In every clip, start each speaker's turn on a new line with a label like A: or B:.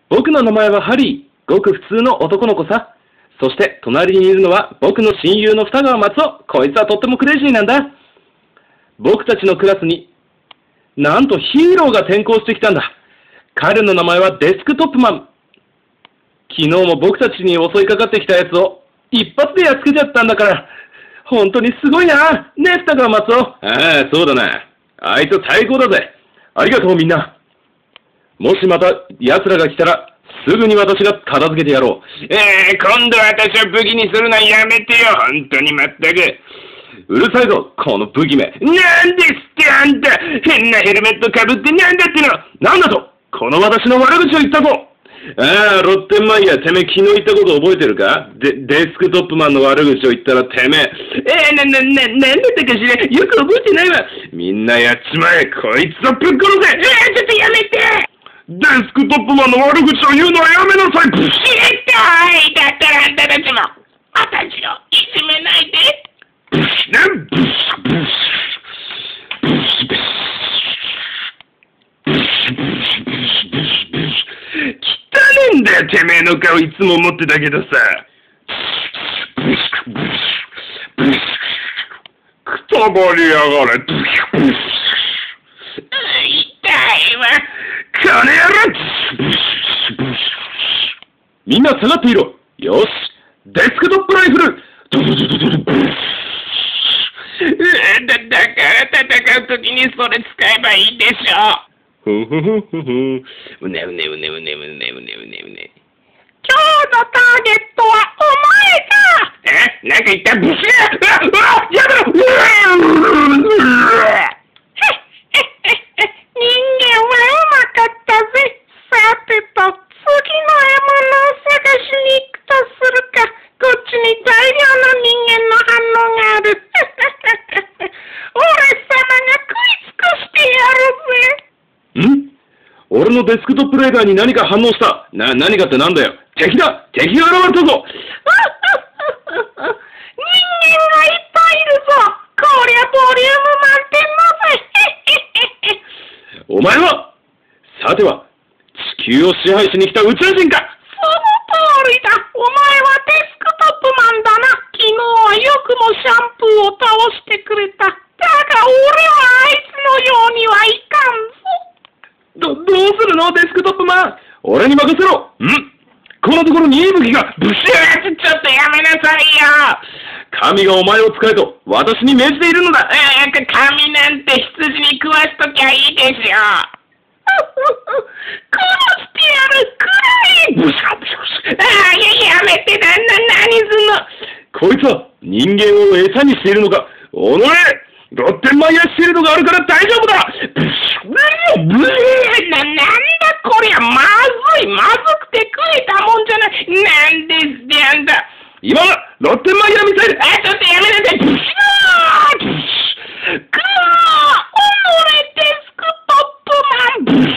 A: 僕の名前はハリー。ごく普通の男の子さ。そして隣にいるのは僕の親友の二川松尾。こいつはとってもクレイジーなんだ。僕たちのクラスになんとヒーローが転校してきたんだ。彼の名前はデスクトップマン。昨日も僕たちに襲いかかってきたやつを一発でやっつけちゃったんだから、本当にすごいな。ねえ、二川松尾。ああ、そうだな。あいつ最高だぜ。ありがとうみんな。もしまた奴らが来たら、すぐに私が片付けてやろう。
B: 今度私を武器にするのやめてよ。本当にまったく。
A: うるさいぞ、この武器め。
B: なんですってあんた、変なヘルメットかぶってなんだっての。
A: なんだと、この私の悪口を言ったぞ。ああ、ロッテンマイヤー、てめえ昨日言ったこと覚えてるか？デスクトップマンの悪口を言ったらてめえ。
B: なんだったかしら、よく覚えてないわ。
A: みんなやっちまえ、こいつをぶっ殺せ。
B: ちょっとやめて。
A: デスクトップマンの悪口を言うのはやめなさい。
B: 知りたい。だったらあんたたちも、私をいじめないで。
A: 汚ねんだよ、てめえの顔いつも思ってたけどさ。くたばりやがれ。
B: 痛いわ。
A: 金やれ。みんな下がっていろ。よし、デスクトップライフル。
B: だから戦うときにそれ使えばいいでしょう。
A: うねうねうねうねうねうねうねうね。
B: 今日のターゲットはお前か。
A: なんか言った。ブシッ。や
B: めろ。人間はうまかったぜ。さてと、次の獲物を探しに行くとするか。こっちに大量の人間の反応がある。俺様が食い尽くしてやるぜ。
A: 俺のデスクトップレーダーに何か反応した。何かってなんだよ。敵だ。敵が現れたぞ。
B: 人間がいっぱいいるぞ。こりゃボリューム満点だぜ。
A: お前は、さては、地球を支配しに来た宇宙人か。
B: その通りだ。お前はデスクトップマンだな。昨日はよくもシャンプーを倒してくれた。だが俺はあいつのようにはいかんぞ。
A: どうするのデスクトップマン。俺に任せろ。このところにいい武器が。
B: ブシュー。ちょっとやめなさいよ。
A: 神がお前を使えと私に命じているのだ。
B: 神なんて羊に食わしときゃいいでしょ。殺してやるくらい。やめて。何すんの。
A: こいつは人間を餌にしているのか。おのれ、ロッテンマイヤーシールドがあるから大丈夫だ。
B: なんだこりゃ。まずくて食えたもんじゃない。なんですってあんだ。
A: 今はロッテンマイヤーミサイル。
B: ちょっとやめなさい。デスクトップマン。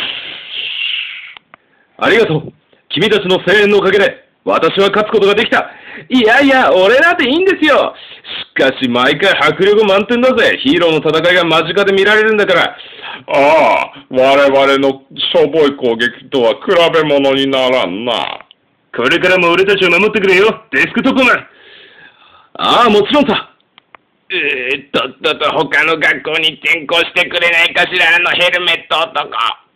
A: ありがとう。君たちの声援のおかげで私は勝つことができた。いや、俺なんていいんですよ。しかし毎回迫力満点だぜ。ヒーローの戦いが間近で見られるんだから。
C: 我々のしょぼい攻撃とは比べ物にならんな。
A: これからも俺たちを守ってくれよ、デスクトップマン。ああ、もちろんさ。
B: 他の学校に転校してくれないかしら、ヘルメット男。